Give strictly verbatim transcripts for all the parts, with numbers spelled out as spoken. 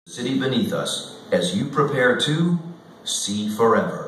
City beneath us as you prepare to see forever.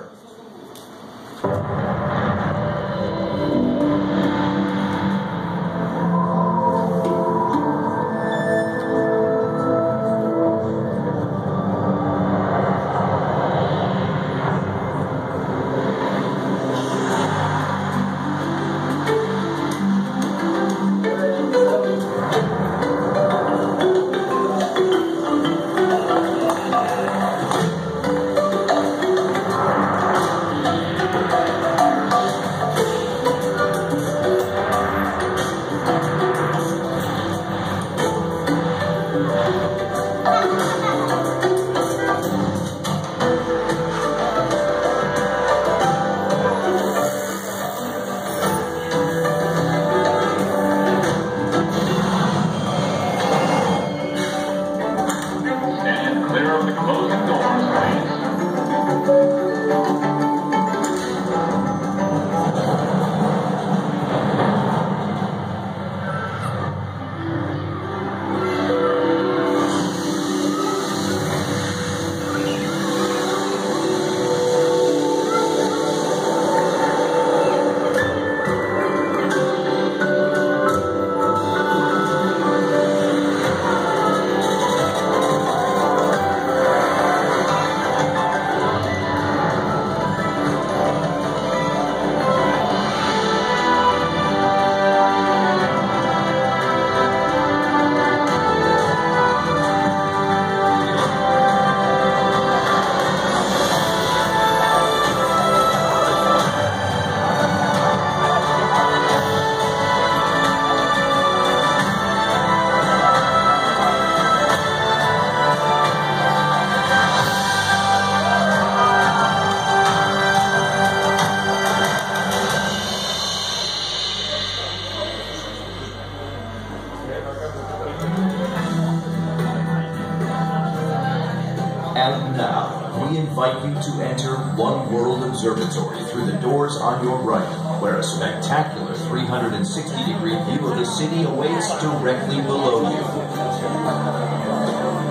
And now, we invite you to enter One World Observatory through the doors on your right, where a spectacular three hundred sixty degree view of the city awaits directly below you.